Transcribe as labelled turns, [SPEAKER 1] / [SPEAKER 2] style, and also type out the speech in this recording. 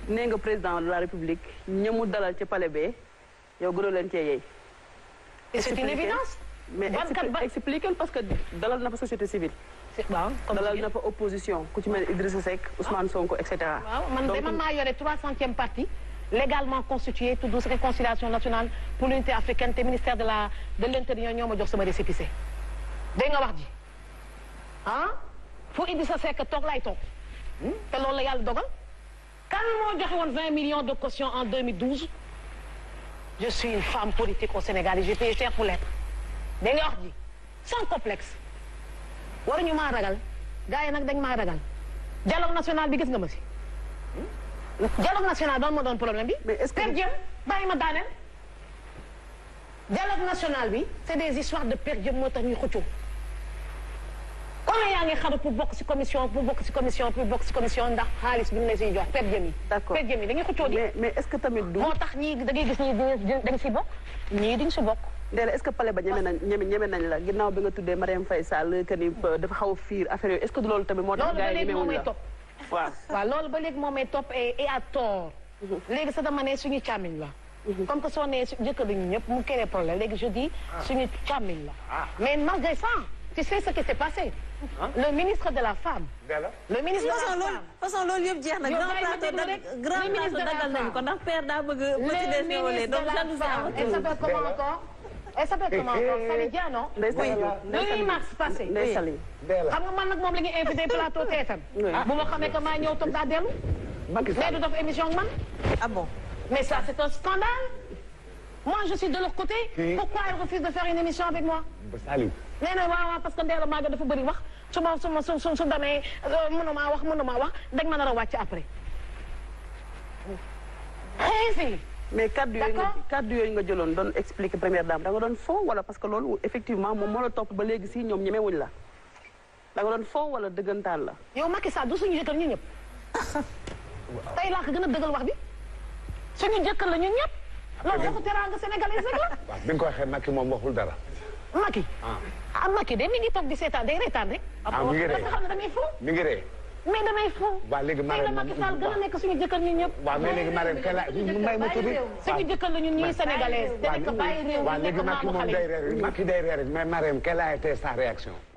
[SPEAKER 1] nee nga président de la république ñamu dalal ci palais bee yow gënoo leen cee yey.
[SPEAKER 2] c'est une évidence.
[SPEAKER 1] mais expliquer parce que dalal na fa société civile.
[SPEAKER 2] waaw
[SPEAKER 1] dalal na fa opposition ku ci mel Idrissa Seck Ousmane Sonko et cetera.
[SPEAKER 2] waaw man maa yore 300e parti légalement constitué tudd réconciliation nationale pour l'unité africaine te ministère de l'intérieur ñoo ma jox sama récépissé. dégg nga wax ji ah fu Idrissa Seck toog laay toog te loolu la yàlla dogal. kan moo joxe woon 20 millions de caution en 2012 je suis une femme politique au Sénégal et j'ai payé cher pour l'être. dégg nga wax ji sans complexe waruñu maa ragal gars yi nag dañ maa ragal dialogue national bi gis nga ma si. dialogue national doon ma doon problème bi.
[SPEAKER 1] mais est-ce que
[SPEAKER 2] per diem bàyyi ma daaneel. dialogue national bi c'est des histoires de per diem moo tax ñuy xëccoo. comme yaa ngi xaru pour bokk ci commission ndax xaalis bi ñu la siy jox per diem yi.
[SPEAKER 1] d'accord
[SPEAKER 2] per diem yi dañuy xëccoo di.
[SPEAKER 1] mais est-ce que tamit du.
[SPEAKER 2] moo tax ñii da ngay gis ñii dañ si bokk ñii duñ si bokk.
[SPEAKER 1] Ndella est-ce que palais ba ñeme nañ la ginnaaw bi nga tuddee Marième Faye Sall que ni dafa xaw a fiir affaire yooyu est-ce que du loolu tamit moo tax. gars yi ñemewuñ la
[SPEAKER 2] waaw loolu ba léegi moo may topp et à tort. léegi sa dama ne suñu càmmiñ la. comme que soo nee jëkkër ñu ñëpp mu créé problème léegi je dis suñu càmmiñ la. mais malgré ça tu sais ce qui s'est passé. le ministre de la femme. le ministre de la femme
[SPEAKER 3] façon loolu yëpp jeex na. grand plateau dagal nañu ko ndax père daa bëgg.
[SPEAKER 2] le ministre de la femme elle s'appelle comment encore. elle s'appelle comment encore Sali Dia non. le 8 mars passé. xam nga man nag moom la ñuy invité plateau TFM. bu ma xamee que maa ñëw toog daa dellu. mais du def émission ak man.
[SPEAKER 3] ah bon.
[SPEAKER 2] mais ça c'est un scandale. moi je suis de leur côté. pourquoi elle refuse de faire une émission avec moi. nee na waaw parce que Ndella Maguette dafa bëri wax su demee mënuma wax dañ ma nar a wàcc après. si.
[SPEAKER 1] mais kaddu yooyu nga jëloon doon expliquer première dame da nga doon faux wala parce que loolu effectivement moom moo la topp ba léegi si ñoom ñemewuñ la da nga doon faux wala dëggantaan la.
[SPEAKER 2] yow Macky Sall du suñu jëkkër ñu ñëpp. tey laa ko gën a dëggal wax bi suñu jëkkër la ñun ñëpp. loolu waxu teraanga sénégalais rek la.
[SPEAKER 4] waaw bi nga ko waxee Macky moom waxul dara.
[SPEAKER 2] Macky. Macky de mi ngi toog di seetaan day reetaan rek.
[SPEAKER 4] mi ngi ree
[SPEAKER 2] parce que xam ne damay faux.
[SPEAKER 4] mi ngi ree.
[SPEAKER 2] mais damay faux.
[SPEAKER 4] waaw léegi Marème
[SPEAKER 2] Macky Sall gën a nekk suñu jëkkër ñun ñëpp.
[SPEAKER 4] waaw mais léegi Marème kay la may ma tudd.
[SPEAKER 2] suñu jëkkër la ñun ñii sénégalais. te nekk bàyyi réew mi nekk maamu xale.
[SPEAKER 4] Macky day ree rek mais Marème quelle a été sa réaction.